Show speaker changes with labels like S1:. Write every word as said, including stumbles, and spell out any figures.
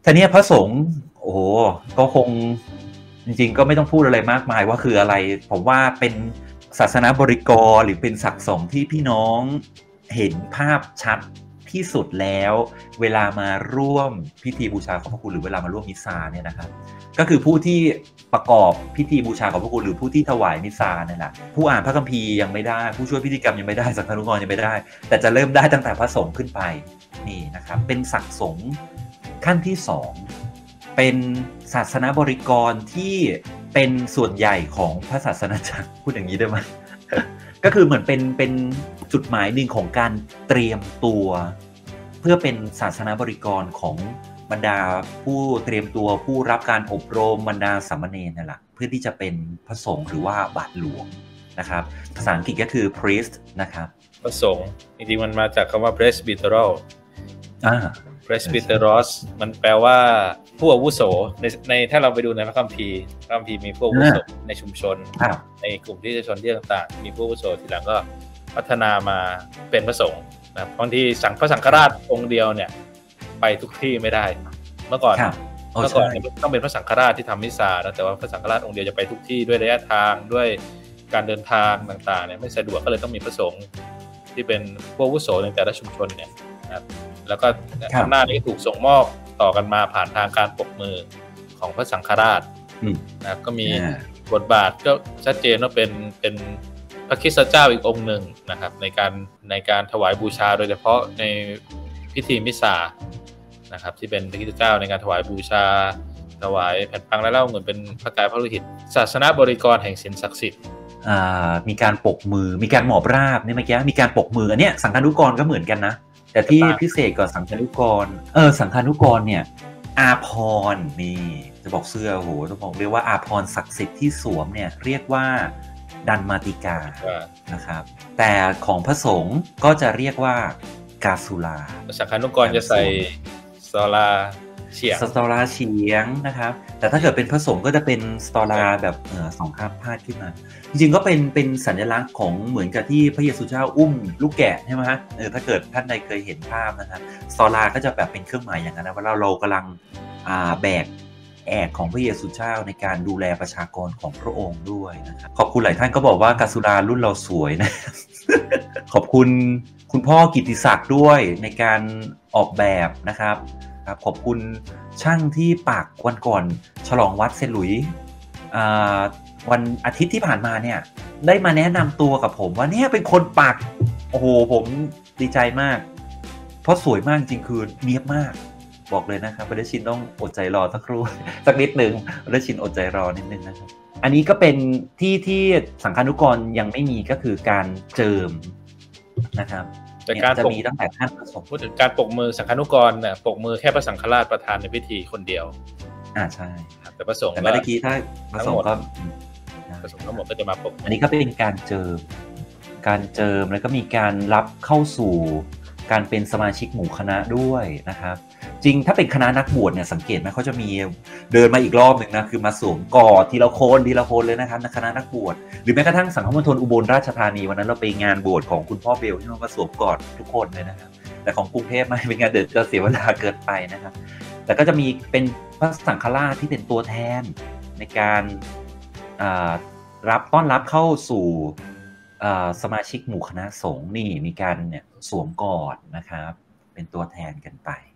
S1: ทีนี้พระสงฆ์โอ้โหก็คงจริงๆก็ไม่ต้องพูดอะไรมากมายว่าคืออะไรผมว่าเป็นศาสนาบริกรหรือเป็นศักดิ์สงฆ์ที่พี่น้องเห็นภาพชัดที่สุดแล้วเวลามาร่วมพิธีบูชาขอบพระคุณหรือเวลามาร่วมมิสซาเนี่ยนะครับก็คือผู้ที่ประกอบพิธีบูชาขอบพระคุณหรือผู้ที่ถวายมิสซาเนี่ยแหละผู้อ่านพระคัมภีร์ยังไม่ได้ผู้ช่วยพิธีกรรมยังไม่ได้สังฆานุกรยังไม่ได้แต่จะเริ่มได้ตั้งแต่พระสงฆ์ขึ้นไปนี่นะครับเป็นศักดิ์สงฆ์ขั้นที่สองเป็นศาสนาบริกรที่เป็นส่วนใหญ่ของพระศาสนาจักรพูดอย่างนี้ได้ไหม ก็คือเหมือนเป็นเป็นจุดหมายหนึ่งของการเตรียมตัวเพื่อเป็นศาสนาบริกรของบรรดาผู้เตรียมตัวผู้รับการอบรมบรรดาสามเณรนั่นแหละเพื่อที่จะเป็นพระสงฆ์หรือว่าบาทหลวงนะครับภาษาอังกฤษก็คือ priest นะครับ
S2: พระสงฆ์จริงๆมันมาจากคำว่า presbyteral
S1: อ่า
S2: presbyteros มันแปลว่าผู้อาวุโสในในถ้าเราไปดูในพระคัมภีร์พระคัมภีร์มีผู้อาวุโสในชุมชนในกลุ่มที่ชนที่ต่างๆมีผู้อาวุโสทีหลังก็พัฒนามาเป็นพระสงฆ์นะบางทีสังพระสังฆราชองค์เดียวเนี่ยไปทุกที่ไม่ได้เมื่อก่อนเมื่อก่อนต้องเป็นพระสังฆราชที่ทำมิสซานะแต่ว่าพระสังฆราชองค์เดียวจะไปทุกที่ด้วยระยะทางด้วยการเดินทางต่างๆเนี่ยไม่สะดวกก็เลยต้องมีพระสงฆ์ที่เป็นผู้อาวุโสในแต่ละชุมชนเนี่ยนะครับแล้วก็อำนาจนี้ถูกส่งมอบต่อกันมาผ่านทางการปกมือของพระสังฆราชนะครับก็มีบทบาทก็ชัดเจนว่าเป็นเป็นพระคริสต์เจ้าอีกองค์หนึ่งนะครับในการในการถวายบูชาโดยเฉพาะในพิธีมิสซานะครับที่เป็นพระคริสต์เจ้าในการถวายบูชาถวายแผ่นปังและเหล้าเหมือนเป็นพระกายพระโลหิตศาสนาบริกรแห่งศีลศักดิ์สิทธิ์
S1: มีการปกมือมีการหมอบราบเนี่ยเมื่อกี้มีการปกมืออันเนี้ยสังฆานุกรก็เหมือนกันนะแต่ที่พิเศษกว่าสังฆานุกรเออสังฆานุกรเนี่ยอาภรณ์นี่จะบอกเสื้อโหต้องบอกเรียกว่าอาภรณ์ศักดิ์สิทธิ์ที่สวมเนี่ยเรียกว่าดันมาติกานะครับแต่ของพระสงฆ์ก็จะเรียกว่ากาสุลา
S2: สังฆานุกรจะใส่สตอลาเฉียง
S1: สตอลาเฉียงนะครับแต่ถ้าเกิดเป็นพระสงฆ์ก็จะเป็นสตอลาแบบเออสองข้างพาดขึ้นมาจริงๆก็เป็นเป็นสัญลักษณ์ของเหมือนกับที่พระเยซูเจ้าอุ้มลูกแกะใช่ไหมฮะเออถ้าเกิดท่านใดเคยเห็นภาพนะครับสตอลาก็จะแบบเป็นเครื่องหมายอย่างนั้นนะว่าเราเรากำลังอ่าแบกแอกของพระเยซูเจ้าในการดูแลประชากรของพระองค์ด้วยนะครับขอบคุณหลายท่านก็บอกว่ากาสุลารุ่นเราสวยนะ ขอบคุณคุณพ่อกิตติศักดิ์ด้วยในการออกแบบนะครับขอบคุณช่างที่ปักวันก่อนฉลองวัดเซนต์หลุยส์วันอาทิตย์ที่ผ่านมาเนี่ยได้มาแนะนำตัวกับผมว่าเนี่ยเป็นคนปักโอ้โหผมดีใจมากเพราะสวยมากจริงคือเนียบมากบอกเลยนะครับประเดชินต้องอดใจรอสักครู่สักนิดหนึ่งประเดชินอดใจรอนิดนึงนะครับอันนี้ก็เป็นที่ที่สังฆานุกรยังไม่มีก็คือการเจิมนะครับ
S2: แต่การ
S1: จะมีตั้งแต่ท่านผสม
S2: พูดถึงการปกมือสังฆานุกรเนี่ยปกมือแค่พระสังฆราชประธานในพิธีคนเดียว
S1: อ่าใช่
S2: แต่พระสงฆ์
S1: แต่เมื่อกี้ถ้าพระสงฆ์ก็
S2: พระสงฆ์ทั้งหมดก็จะมาปก
S1: อันนี้ก็เป็นการเจิมการเจิมแล้วก็มีการรับเข้าสู่การเป็นสมาชิกหมู่คณะด้วยนะครับจริงถ้าเป็นคณะนักบวชเนี่ยสังเกตไหมเขาจะมีเดินมาอีกรอบหนึ่งนะคือมาสวมกอดทีละคนทีละคนเลยนะครับในคณะนักบวชหรือแม้กระทั่งสังฆมณฑลอุบลราชธานีวันนั้นเราไปงานบวชของคุณพ่อเบลที่มาสวมกอดทุกคนเลยนะครับแต่ของกรุงเทพไม่เป็นงานเดินจะเสียเวลาเกินไปนะครับแต่ก็จะมีเป็นพระสังฆราชที่เป็นตัวแทนในการรับต้อนรับเข้าสู่สมาชิกหมู่คณะสงฆ์นี่มีการเนี่ยสวมกอดนะครับเป็นตัวแทนกันไป